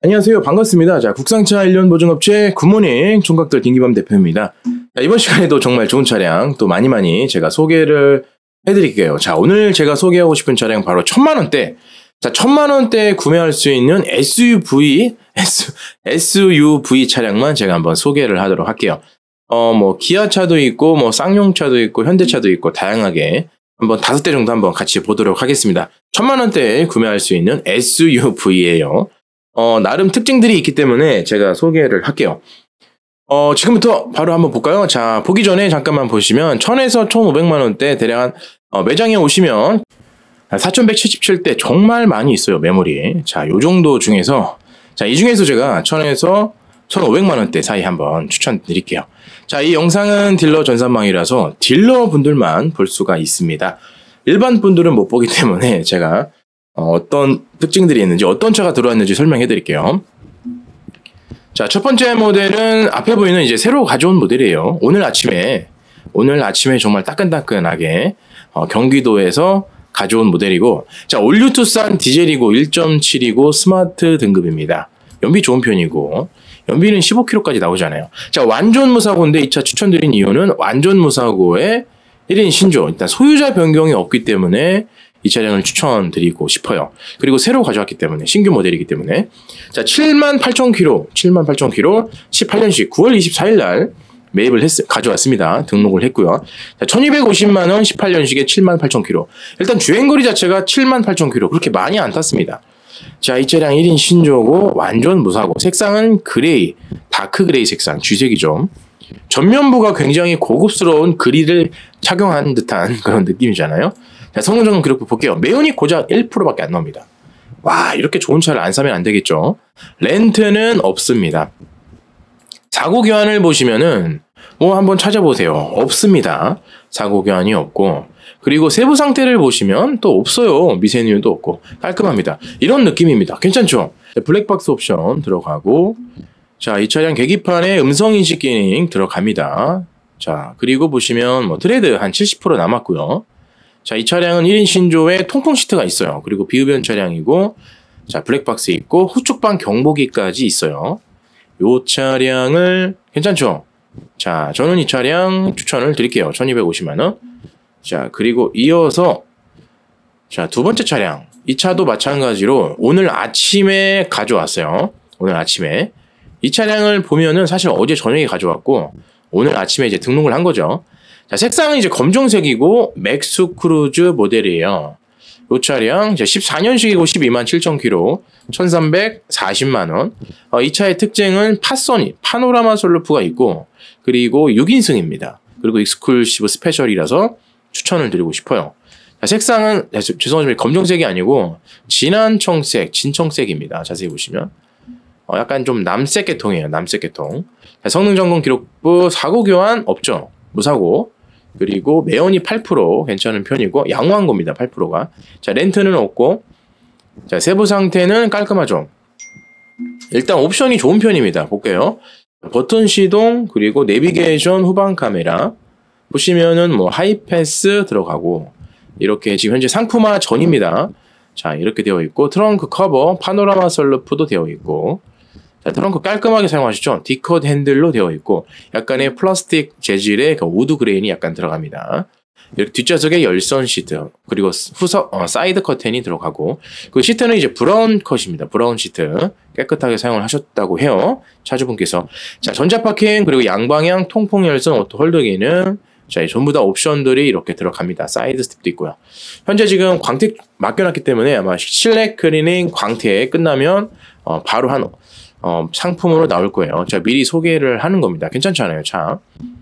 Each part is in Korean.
안녕하세요. 반갑습니다. 자, 국산차 1년 보증업체 굿모닝 총각들 김기범 대표입니다. 자, 이번 시간에도 정말 좋은 차량 또 많이 제가 소개를 해드릴게요. 자, 오늘 제가 소개하고 싶은 차량 바로 1000만원대. 자, 1000만원대에 구매할 수 있는 SUV 차량만 제가 한번 소개를 하도록 할게요. 기아차도 있고, 쌍용차도 있고, 현대차도 있고, 다양하게 한번 5대 정도 한번 같이 보도록 하겠습니다. 1000만원대에 구매할 수 있는 SUV예요. 나름 특징들이 있기 때문에 제가 소개를 할게요. 지금부터 바로 한번 볼까요? 자, 보기 전에 잠깐만 보시면 1000에서 1500만원대 대략 매장에 오시면 4177대 정말 많이 있어요, 메모리. 자, 요 정도 중에서 이 중에서 제가 1000에서 1500만원대 사이 한번 추천드릴게요. 자, 이 영상은 딜러 전산망이라서 딜러 분들만 볼 수가 있습니다. 일반 분들은 못 보기 때문에 제가 어떤 특징들이 있는지, 어떤 차가 들어왔는지 설명해 드릴게요. 자, 첫 번째 모델은 앞에 보이는 이제 새로 가져온 모델이에요. 오늘 아침에 정말 따끈따끈하게 경기도에서 가져온 모델이고, 자, 올류 투싼 디젤이고 1.7이고 스마트 등급입니다. 연비 좋은 편이고, 연비는 15km까지 나오잖아요. 자, 완전 무사고인데 이 차 추천드린 이유는 완전 무사고의 1인 신조, 일단 소유자 변경이 없기 때문에 이 차량을 추천드리고 싶어요. 그리고 새로 가져왔기 때문에, 신규 모델이기 때문에. 자, 78,000km, 18년식 9월 24일 날 매입을 가져왔습니다. 등록을 했고요. 자, 1250만원 18년식에 78,000km. 일단 주행거리 자체가 78,000km. 그렇게 많이 안 탔습니다. 자, 이 차량 1인 신조고, 완전 무사고, 색상은 그레이, 다크 그레이 색상, 쥐색이죠. 전면부가 굉장히 고급스러운 그릴을 착용한 듯한 그런 느낌이잖아요. 자, 성능 점검 기록 볼게요. 매운이 고작 1%밖에 안 나옵니다. 와, 이렇게 좋은 차를 안 사면 안 되겠죠. 렌트는 없습니다. 사고 교환을 보시면은 한번 찾아보세요. 없습니다. 사고 교환이 없고, 그리고 세부 상태를 보시면 또 없어요. 미세누유도 없고 깔끔합니다. 이런 느낌입니다. 괜찮죠? 블랙박스 옵션 들어가고, 자, 이 차량 계기판에 음성인식 기능 들어갑니다. 자, 그리고 보시면 트레드 한 70% 남았고요. 자, 이 차량은 1인 신조에 통풍 시트가 있어요. 그리고 비흡연 차량이고, 자, 블랙박스 있고 후측방 경보기까지 있어요. 요 차량을 괜찮죠? 자, 저는 이 차량 추천을 드릴게요. 1250만원. 자, 그리고 이어서 자, 두 번째 차량. 이 차도 마찬가지로 오늘 아침에 가져왔어요. 오늘 아침에. 이 차량을 보면은 사실 어제 저녁에 가져왔고, 오늘 아침에 이제 등록을 한 거죠. 자, 색상은 이제 검정색이고 맥스 크루즈 모델이에요. 이 차량 14년식이고 127,000km, 1340만원. 이 차의 특징은 파노라마 선루프가 있고, 그리고 6인승입니다. 그리고 익스클루시브 스페셜이라서 추천을 드리고 싶어요. 자, 색상은 죄송하지만 검정색이 아니고 진한 청색, 진청색입니다. 자세히 보시면 약간 좀 남색 계통이에요. 남색 계통. 자, 성능 점검 기록부 사고 교환 없죠. 무사고. 그리고 매연이 8% 괜찮은 편이고, 양호한 겁니다. 8%가. 자, 렌트는 없고, 자, 세부 상태는 깔끔하죠. 일단 옵션이 좋은 편입니다. 볼게요. 버튼 시동, 그리고 내비게이션 후방 카메라. 보시면은 하이패스 들어가고, 이렇게 지금 현재 상품화 전입니다. 자, 이렇게 되어 있고, 트렁크 커버, 파노라마 선루프도 되어 있고, 자, 트렁크 깔끔하게 사용하시죠. 디컷 핸들로 되어 있고, 약간의 플라스틱 재질의 우드 그레인이 약간 들어갑니다. 이렇게 뒷좌석에 열선 시트, 그리고 사이드 커튼이 들어가고, 그 시트는 이제 브라운 컷입니다. 브라운 시트 깨끗하게 사용을 하셨다고 해요. 차주분께서. 자, 전자 파킹, 그리고 양방향 통풍 열선 오토 홀더기는 자, 전부 다 옵션들이 이렇게 들어갑니다. 사이드 스텝도 있고요. 현재 지금 광택 맡겨놨기 때문에 아마 실내 클리닝 광택 끝나면 바로 상품으로 나올 거예요. 자, 미리 소개를 하는 겁니다. 괜찮잖아요, 차.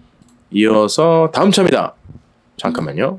이어서 다음 차입니다. 잠깐만요.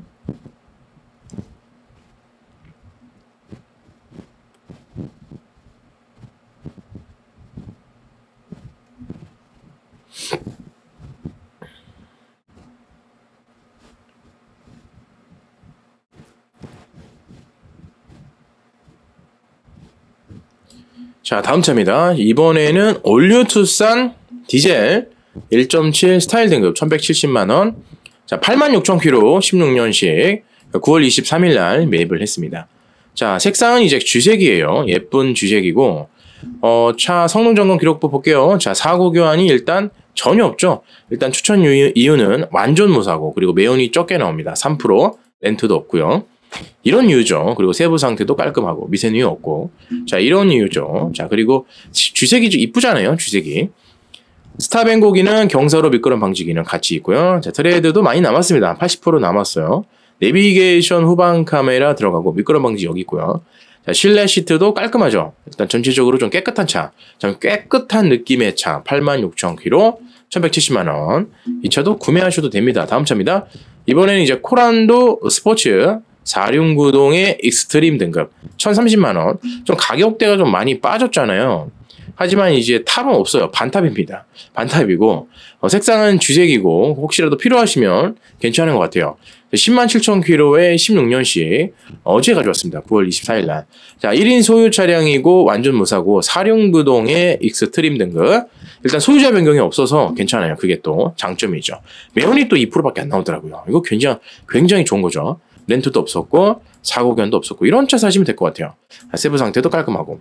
자, 다음 차입니다. 이번에는 올류 투싼 디젤 1.7 스타일 등급 1170만원. 자, 86,000km 16년식 9월 23일 날 매입을 했습니다. 자, 색상은 이제 쥐색이에요. 예쁜 쥐색이고, 차 성능 점검 기록부 볼게요. 자, 사고 교환이 일단 전혀 없죠. 일단 추천 이유는 완전 무사고, 그리고 매연이 적게 나옵니다. 3%, 렌트도 없고요. 이런 이유죠. 그리고 세부 상태도 깔끔하고 미세누이 없고. 자, 이런 이유죠. 자, 그리고 쥐색이 좀 이쁘잖아요. 쥐색이. 스탑앤고기는 경사로 미끄럼 방지 기능 같이 있고요. 자, 트레드도 많이 남았습니다. 80% 남았어요. 내비게이션 후방 카메라 들어가고 미끄럼 방지 여기 있고요. 자, 실내 시트도 깔끔하죠. 일단 전체적으로 좀 깨끗한 차. 좀 깨끗한 느낌의 차. 86,000km, 1,170만원. 이 차도 구매하셔도 됩니다. 다음 차입니다. 이번에는 이제 코란도 스포츠 469동의 익스트림 등급 1,030만원. 좀 가격대가 좀 많이 빠졌잖아요. 하지만 이제 탑은 없어요. 반탑입니다. 반탑이고, 색상은 쥐색이고, 혹시라도 필요하시면 괜찮은 것 같아요. 107,000km에 16년식 어제 가져왔습니다. 9월 24일 날. 자, 1인 소유 차량이고 완전 무사고 469동의 익스트림 등급. 일단 소유자 변경이 없어서 괜찮아요. 그게 또 장점이죠. 매연이 또 2%밖에 안 나오더라고요. 이거 굉장히 좋은 거죠. 렌트도 없었고 사고 견도 없었고 이런 차 사시면 될 것 같아요. 세부 상태도 깔끔하고.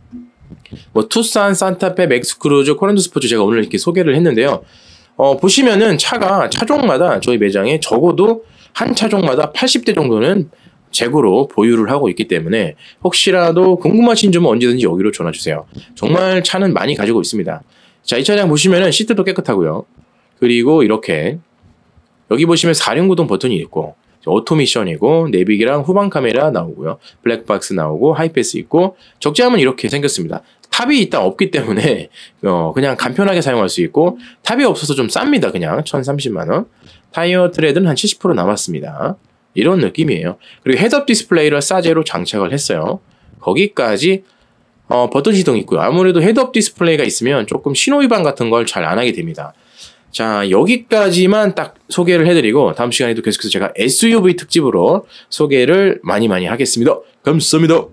뭐 투싼, 산타페, 맥스크루즈, 코란도 스포츠 제가 오늘 이렇게 소개를 했는데요. 보시면은 차가 차종마다 저희 매장에 적어도 한 차종마다 80대 정도는 재고로 보유를 하고 있기 때문에 혹시라도 궁금하신 점은 언제든지 여기로 전화주세요. 정말 차는 많이 가지고 있습니다. 자, 이 차량 보시면은 시트도 깨끗하고요. 그리고 이렇게 여기 보시면 4륜구동 버튼이 있고 오토미션이고 내비기랑 후방 카메라 나오고요. 블랙박스 나오고 하이패스 있고 적재함은 이렇게 생겼습니다. 탑이 일단 없기 때문에 그냥 간편하게 사용할 수 있고 탑이 없어서 좀 쌉니다. 그냥 1,030만원. 타이어 트레드는 한 70% 남았습니다. 이런 느낌이에요. 그리고 헤드업 디스플레이를 사제로 장착을 했어요. 거기까지 버튼 시동 있고요. 아무래도 헤드업 디스플레이가 있으면 조금 신호위반 같은 걸 잘 안 하게 됩니다. 자, 여기까지만 딱 소개를 해드리고 다음 시간에도 계속해서 제가 SUV 특집으로 소개를 많이 하겠습니다. 감사합니다.